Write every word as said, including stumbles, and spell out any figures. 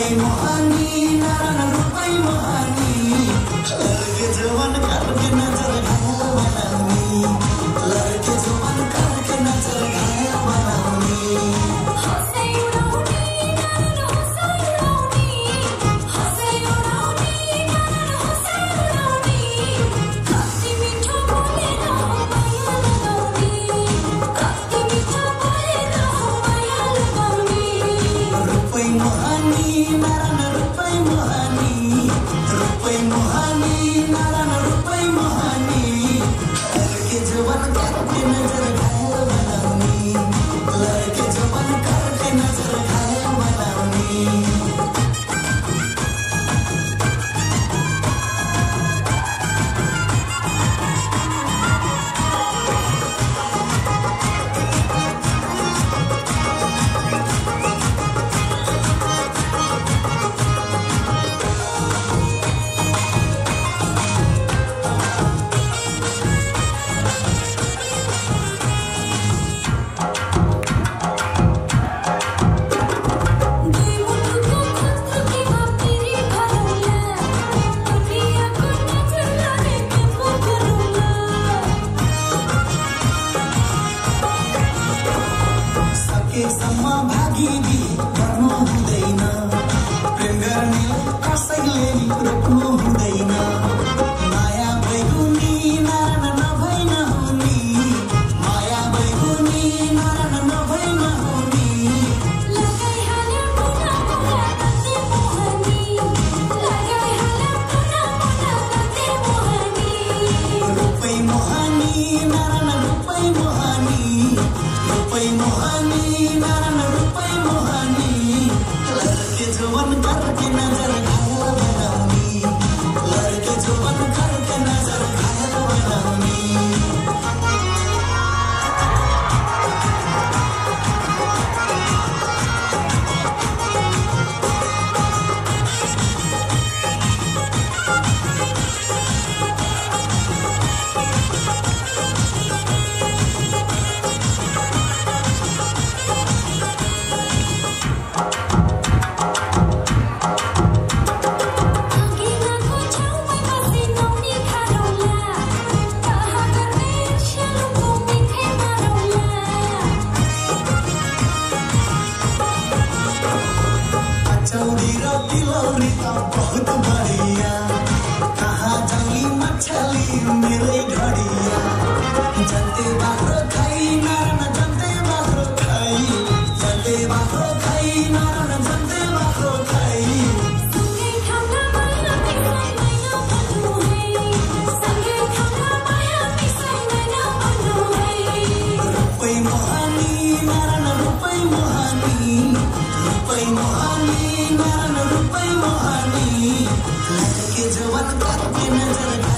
रुपई मोहानी नारायण रुपई मोहानी लड़के जवान करके नजर घायल बनाऊनी लड़के जवान करके नजर घायल बनाऊनी हंसे उड़ाऊनी नारायण हंसे उड़ाऊनी हंसे उड़ाऊनी नारायण हंसे उड़ाऊनी काटी मीठा बोले ना माया लगाऊनी काटी मीठा बोले ना माया लगाऊनी रुपई मोहानी नारायण रुपई मोहानी रुपई मोहानी नारायण रुपई मोहानी लड़के जवान करके नजर घायल बनाऊनी लड़के जवान करके नजर घायल बनाऊनी दुई मुट्ठो को खुद की भापीरी भरूंगा दुनिया को नजर लाने के वो करूंगा सके सम्मा भागी भी गर्नु हुँदैन प्रेम गर्ने कसैले नि रोक्नु हुँदैन माया बैगुनी नारायण नभई नहुनी माया बैगुनी नारायण नभई नहुनी लगाई हाले मुना मुना तते मोहनी लगाई हाले मुना मुना तते मोहनी रुपई मोहानी नारायण रुपई मोहानी रुपई मोहानी नारायण रुपई मोहानी लड़के जवान करके नजर घायल बनाऊनी लड़के जवान करके नजर घायल बनाऊनी अकेला को छाँव में बसे नौनी खारोला कहाँ करने चलूं को मीठे मारोला चौरी र तिलौरी त बहुत बढ़िया कहाँ जंगली मछली मेरे घड़िया जंते बाख्रो खाई नारायण जंते बाख्रो खाई जंते बाख्रो खाई नारायण जंते बाख्रो खाई संगे खाना माया पिसाई नैना बन्नु है संगे खाना माया पिसाई नैना बन्नु है रुपई मोहानी नारायण रुपई मोहानी रुपई मोहानी नारायण रुपई मोहानी लड़के जवान करके नजर